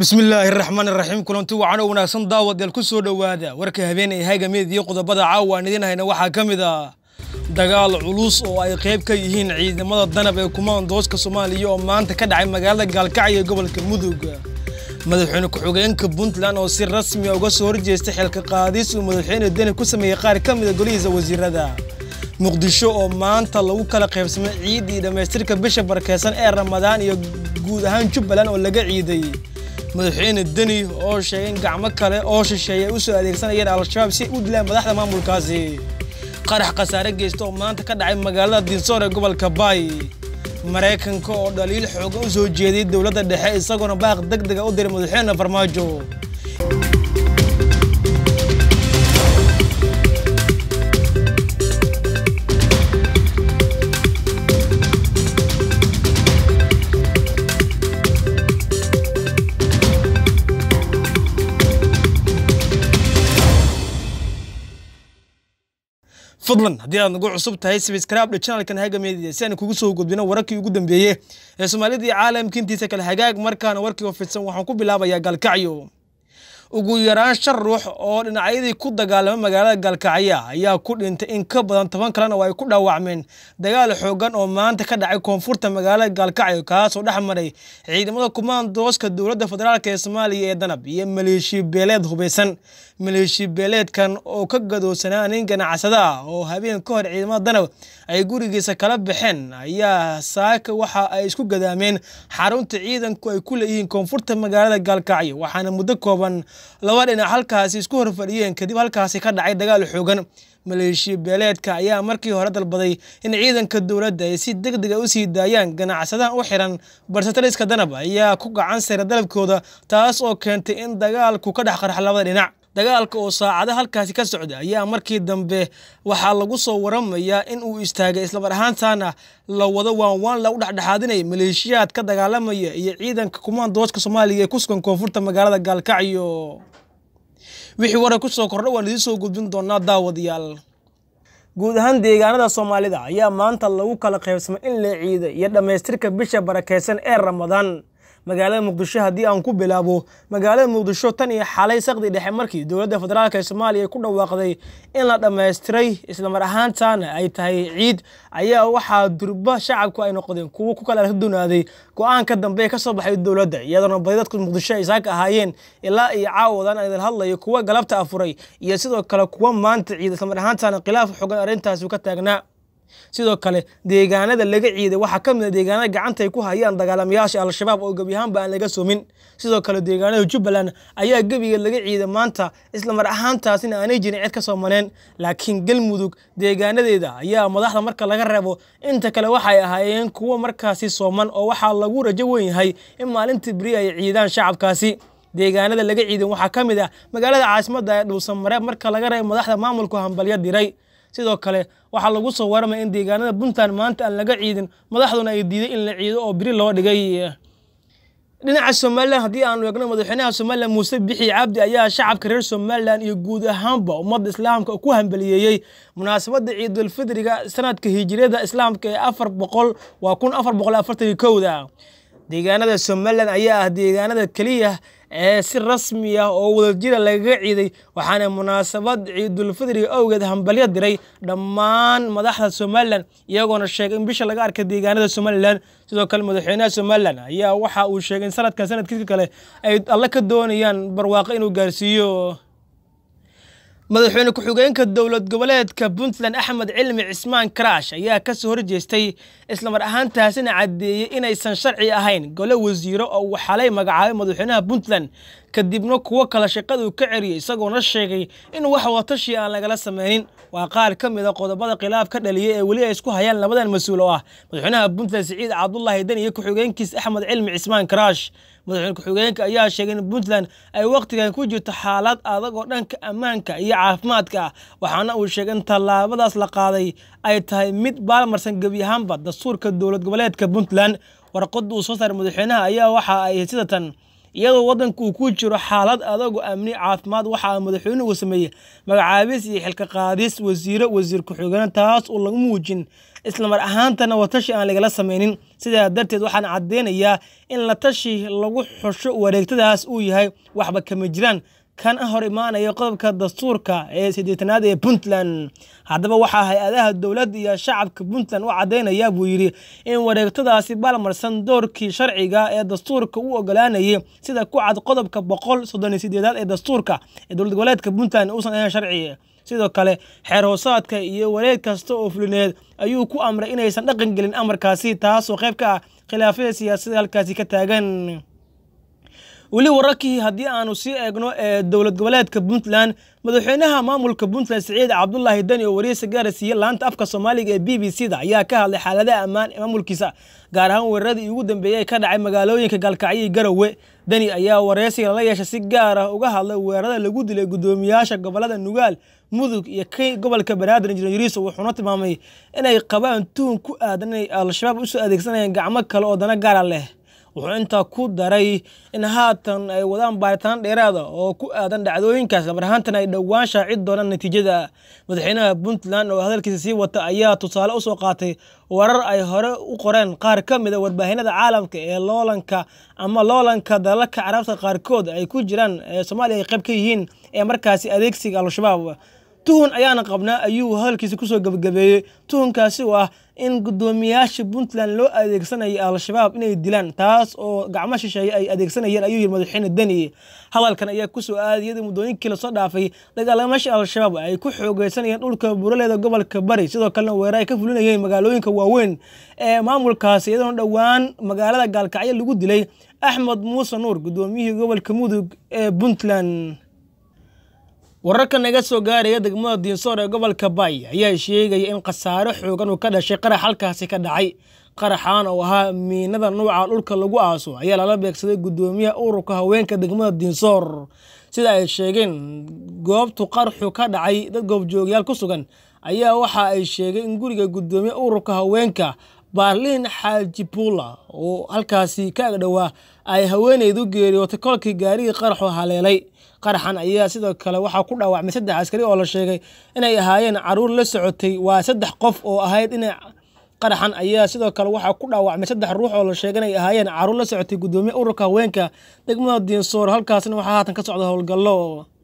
بسم الله الرحمن الرحيم كلنتي وعنا وناسن داود الكسو دوادا وركا habeenay hayga meediyo qodobada caawan idin hayna waxa kamida dagaal culus oo ay qayb ka yihiin ciidamada danab ee kumaandooska Soomaaliya oo maanta ka dhacay magaalada Gaalkacyo ee gobolka Mudug madaxweyne ku-xigeenka Puntland oo si rasmi ah uga soo horjeestay xilka qaadis uu madaxweyne Deni ku sameeyay qaar kamida golihiisa wasiirada muqdisho oo maanta lagu kala qaybsamay ciid iyo dhameystirka bisha barkeysan ee Ramadaan iyo guud ahaan Jubbaland oo laga ciiday madaxweyne Deni oo sheegay gacmo kale oo shisheeye u soo adeegsanayeen al-shabaab si u dilaan madaxda maamulkaasi qarax qasaare geysto maanta ka dhacay magaalada Dinsoor ee gobolka Bay Mareykanka oo dhaliil xoog u soo jeeday dawladda dhexe isagoo baaq degdeg ah u diray madaxweyne Farmaajo فضلاً هدي أنا نقول عصب تهاي سبسكرايب للقناة كان هاجم يدي سنة كوجسو قدنا وراكي وقدم بيه الصومالي دي عالم كنتي سكال هجاج مركان وركي وفتسون وحنكون بلعبة يا Gaalkacyo ugu yaraan shar ruux oo dhinacyadii ku dagaalamay magaalada Gaalkacyo ayaa ku dhintay in ka badan 10 kalena way ku dhaawacmeen dagaal xoogan oo maanta ka dhacay koonfurta magaalada Gaalkacyo kaas oo dhaxmaray ciidamada kumaandooska dawladda federaalka ee Soomaaliya ee danab iyo maleeshiya beeleed hubeysan maleeshiya beeleedkan oo ka gadoosanaa nin ganacsada oo habeen ka hor ciidamada danab ay gurigiisa kala baxeen ayaa saaka waxa ay isku gadaameen xarunta ciidanku ay ku leeyihiin koonfurta magaalada Gaalkacyo waxaana muddo kooban laba dhinac halkaasi isku horfadhiyeen kadib halkaasi ka dhacay dagaal xoogan maleeshiya beeleedka ayaa markii hore dalbaday in ciidanka dawladda ay si degdeg ah u sii daayaan ganacsadaha u xiran barsataliska danab ayaa ku gacan saray dalabkooda taas oo keentay in dagaalku ka dhex qarxo labada dhinac dagaalka oo saacadaha halkaasi ka socda ayaa markii dambe waxa lagu soo waramayaa in uu istaagay isla mar ahaantaana la wada waan la u dhaxdhaxaadinay maleeshiyaad ka dagaalamaya iyo ciidanka kumaandooska Soomaaliya ee ku sugan koonfurta magaalada Gaalkacyo wixii wara ku soo kordhay waan idin soo gudbin doonaa daawadayaal guud ahaan deegaanada Soomaalida ayaa maanta lagu kala qaybsamay in la ciido iyo dhameystirka bisha barakeysan ee Ramadaan magaalada Muqdisho hadii aan ku bilaabo magaalada Muqdisho tan iyo xalay saqdi dhexe markii dawladda federaalka Soomaaliya ku dhawaaqday in la dhameystiray isla mar ahaantaana ay tahay ciid ayaa waxa durba shacabku ay noqdeen kuwa ku kala dunaaday go'aanka dambe ka soo baxay dawladda iyadoo dadka Muqdisho ay saaka ahaayeen ilaa iyo caawadan ay hadlayo kuwa galabta afuray iyo sidoo kale kuwa maanta ciid isla mar ahaantaana khilaaf xooggan arintaas ka taagnaa sidoo kale deegaanada laga ciiday waxa kamid ah deegaanada gacanta ay ku hayaan dagaalamayaasha al-shabaab oo gabi ahaan baan laga soomin sidoo kale deegaanada Jubbaland ayaa gabiga laga ciiday maanta isla mar ahaantaasina aanay jirin cid ka soo maneen laakiin Galmudug deegaanadeeda ayaa madaxda marka laga reebo inta kale waxay ahaayeen kuwa markaasi sooman oo waxa lagu rajo weyn yahay in maalintii bari ay ciidaan shacabkaasi deegaanada laga ciiday waxa kamid ah magaalada caasimadda ee Dhuusamareeb marka laga reebo madaxda maamulka hambalyo diray sidoo kale waxa lagu soo waramay in deegaanada Puntland maanta aan laga ciidin madaxduna ay diiday in la ciido oo biri loo dhigay dhinaca Soomaaliland hadii aan eegno madaxweynaha Soomaaliland Muuse Bixi Cabdi ayaa shacabka reer Soomaaliland iyo guud ahaanba ummadda islaamka ku hambalyeeyay munaasabadda Ciidul Fidriga sanadka hijriyada islaamka ee 1441 deegaanada Soomaaliland ayaa ah deegaanada kaliya ee si rasmi ah oo wadajir laga ciiday waxaana munaasabad Ciidul Fidriga awgeed hambalyo diray dhammaan madaxda Soomaaliland iyagoona sheegay in bisha laga arkay deegaanada Soomaaliland sidoo kale madaxweynaha Soomaaliland ayaa waxa uu sheegay in sanadkiisa kale ay alla ka doonayaan barwaaqo inuu gaarsiiyo madaxweyne ku-xigeenka dawlad goboleedka Puntland Axmed Cilmi Cismaan Karaash ayaa ka soo horjeestay isla mar ahaantaasina cadeeyay inaysan sharci ahayn gole wasiiro oo xalay magacaabay madaxweynaha Puntland kadibna kuwa kala shaqadu ka ciriyay isagoo na sheegay in wax watashi aan lagala sameeynin waa qaar kamid ah qodobada khilaaf ka dhaliyay ee wali ay isku hayaan labadan mas'uul oo ah madaxweynaha Puntland Siciid Cabdullaahi Deni iyo ku-xigeenkiisa Axmed Cilmi Cismaan Karaash madaxweyne ku-xigeenka ayaa sheegay in Puntland ay waqtigan ku jirto xaalad adag oo dhanka ammaanka iyo caafimaadka waxaana uu sheegay in tallaabadaas la qaaday ay tahay mid baalmarsan gabi ahaanba dastuurka dawlad goboleedka Puntland warqad uu soo saaray madaxweynaha ayaa waxa ay sidatan iyadoo wadanku uu ku jiro xaalad adag oo amni caafimaad waxa madaxweynuhu sameeyay magacaabis iyo xilka qaadis wasiir ku-xigeen taas oo lagu muujin isla mar ahaantana watashi aan lagala sameeynin sidaa darteed waxaan cadeynayaa in la tashi lagu xusho wareegtadaas uu yahay waxba kama jiraan kan hor imaanaya qodobka dastuurka ee 8aad ee Puntland haddaba waxa hay'adaha dawladda iyo shacabka Puntland u cadeynaya buu yiri in wareegtadaasi balmarsan doorkii sharciga ee dastuurka uu ogolaanayay sida ku cad qodobka 138aad ee dastuurka ee dowlad goboleedka Puntland uusan ahayn sharci sidoo kale xeer hoosaadka iyo wareeg kasta oo fulineed ayuu ku amray inaysan dhaqan gelin amarkaasi taas oo qayb ka ah khilaafyada siyaasadeed halkaasi ka taagan wali wararkii haddii aanu sii eegno ee dowlad goboleedka Puntland madaxweynaha maamulka Puntland Saciid Cabdullaahi Dani oo wareysi gaarsiiyay laanta afka Soomaaliga ee BBC-da ayaa ka hadlay xaaladaha ammaan ee maamulkiisa gaar ahaan weeraradii ugu dambeeyay ka dhacay magaalooyinka Galkacyo iyo Garowe Dani ayaa wareysiga la yeeshay si gaar ah uga hadlay weerarada lagu dilay gudoomiyaasha gobolada Nugaal Mudug iyo gobolka Banaadir Injineeriis wuxuuna tilmaamay inay qabaan tuhun ku aadan in Al-Shabaab u soo adeegsanayaan gacmo kale oo dana gaar ah leh wuxuu inta ku daray in haatan ay wadaan baaritaan dheeraad ah oo ku aadan dhacdooyinkaas marhaantan ay dhawaan shaacid doonaan natiijada madaxweynaha Puntland oo hadalkiisa sii wata ayaa tusaale u soo qaatay warar ay hore u qoreen qaar ka mid ah warbaahinada caalamka ee loolanka dalalka Carabta qaarkood ay ku jiraan Soomaaliya ay qayb ka yihiin ee markaasi adeegsiga Al-Shabaab tuhun ayaana qabnaa ayuu hadalkiisa ku soo gabagabeeyay tuhunkaasi oo ah in gudoomiyaasha Puntland loo adeegsanayay Al-Shabaab inay dilaan taas oo gacmo shisheeye ay adeegsanayeen ayuu yiri madaxweyne Dani hadalkan ayaa ku soo aadiyay muddooyinkii la soo dhaafay dagaalamayaasha Al-Shabaab ay ku xoogeysanayeen dhulka buuraleyda gobolka Bari sidoo kalena weerar ay ka fulinayeen magaalooyinka waaweyn ee maamulkaasi iyadoo dhawaan magaalada Galkacyo lagu dilay Axmed Muuse Nuur gudoomiyihii gobolka Mudug ee Puntland wararka naga soo gaaraya degmada Dinsor ee gobolka Bay ayaa sheegay in khasaare xoogan uu ka dhashay qarax halkaasi ka dhacay qaraxan oo ahaa miinada nooca dhulka lagu aaso ayaa lala beegsaday gudoomiyaha ururka haweenka degmada Dinsor sida ay sheegeen goobtu qaraxu ka dhacay dad goobjoogayaal ku sugan ayaa waxa ay sheegeen in guriga gudoomiyaha ururka haweenka Barlin Xaaji Pula oo halkaasi ka dhawaa ay haweeneydu geeriyootay kolkii gaariga qaraxu haleelay qaraxan ayaa sidoo kale waxa ku dhaawacmay 3 askari oo la sheegay inay ahaayeen caruur la socotay waa 3 qof oo ahayd in qaraxan ayaa sidoo kale waxa ku dhaawacmay 3 ruux oo la sheegay inay ahaayeen caruur la socotay gudoomiyaha ururka haweenka degmada Dinsor halkaasna waxa haatan ka socda howlgallo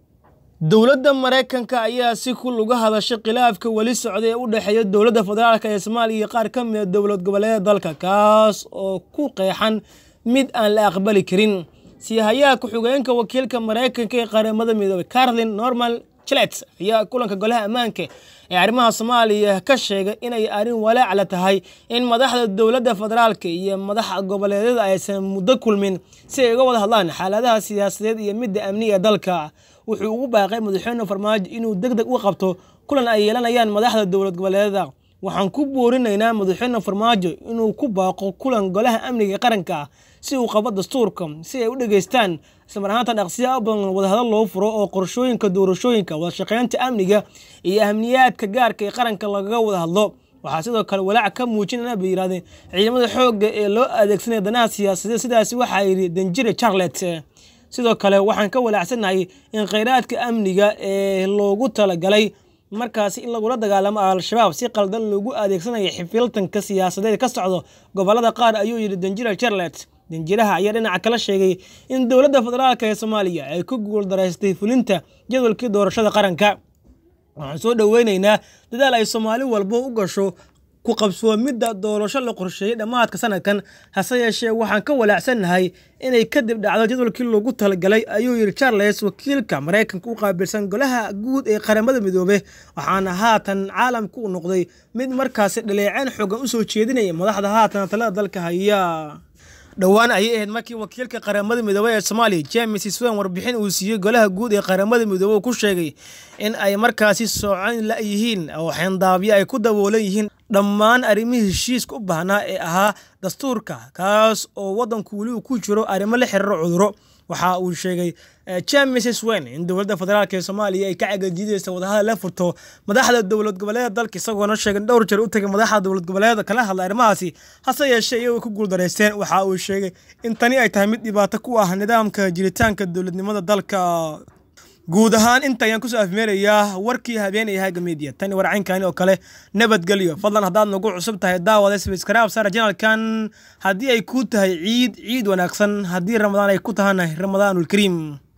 dowladda Mareykanka ayaa si ku luga hadashay khilaafka wali socday u dhaxeeya dowladda federaalka ee Soomaaliya iyo qaar ka mid ah dowlad goboleedyada dalka kaas oo ku qeexan mid aan la aqbali karin siyaha ku-xigeenka wakiilka Mareykanka ee qaramada midoobay Caroline Norman Chilets ayaa kulanka golaha ammaanka ee arrimaha Soomaaliya ka sheegay inay arrin walaac la tahay in madaxda dowladda federaalka iyo madaxda goboleedyada aysan muddo kulmin si ay uga wada hadlaan xaaladaha siyaasadeed iyo midda amniga dalka wuxuu ugu baaqay madaxweyne Farmaajo inuu degdeg u qabto kulan ay yeelanayaan madaxda dowlad goboleedyada waxaan ku boorinaynaa madaxweyne Farmaajo inuu ku baaqo kulan golaha amniga qaranka si uu qabo dastuurka si ay u dhageystaan isla marhaanta dhaqsiya badan wada hadal loo furo oo qorshooyinka doorashooyinka wada shaqeynta amniga iyo ahmiyadka gaarka ee qaranka laga wada hadlo waxaa sidoo kale walaac ka muujinayna biiraadeen ciidamada xoogga ee loo adeegsanay danaha siyaasadeed sidaas waxa yiri Danjire Charlotte sidoo kale waxaan ka walaacsanahay in kheyraadka amniga ee loogu talagalay markaas in lagu la dagaalamo Al-Shabaab si qaldan loogu adeegsanayo xifiltanka siyaasadeed ka socdo gobolada qaar ayuu yiri Danjire Charlotte danjiraha ayaa dhinaca kala sheegay in dowladda federaalka ee Soomaaliya ay ku guul daraystay fulinta jadwalkii doorashada qaranka waxaan soo dhaweynaynaa dadaal ay Soomaali walba u gasho ku qabsoomida doorasho la qorsheeyay dhamaadka sanadkan hase yeeshee waxaan ka walaacsanahay inay ka dib dhacdo jadwalkii loogu talagalay ayuu yiri Charles wakiilka Mareykanka u qaabilsan golaha guud ee qaramada midoobay waxaana haatan caalamku u noqday mid markaas dhaleeceen xooggan u soo jeedinaya madaxda haatan talada dalka haya dhawaan ay ahayd markii wakiilka qaramada midoobay ee Soomaaliya James Iswaan warbixin uu siiyay golaha guud ee qaramada midoobay ku sheegay in ay markaasi socon la yihiin oo xandaabyo ay ku daboolan yihiin dhammaan arrimihii heshiiska u baahnaa ee ahaa dastuurka kaas oo wadanku wali ku jiro arrimo la xiriira cudurro waxa uu sheegay James Wen in dowladda federaalka ee Soomaaliya ay ka cagajidayso wadahadal la furto madaxda dowlad goboleedyada dalka isagoo sheegay dhowr jeer u tagay madaxda dowlad goboleedyada kala hadlay arrimahaasi hase yeeshee ay ku guuldareysteen waxa uu sheegay in tani ay tahay mid dhibaato ku ah nidaamka jiritaanka dowladnimada dalka guud ahaan inta ayaan ku soo afmeerayaa warkii habeenay Haga Media tani warcaynkan oo kale nabadgelyo fadlan hadaad nagu cusub tahay daawada subscribe sar channelkan hadii ay ku tahay ciid wanaagsan hadii Ramadaan ay ku tahay Ramadaanul Kariim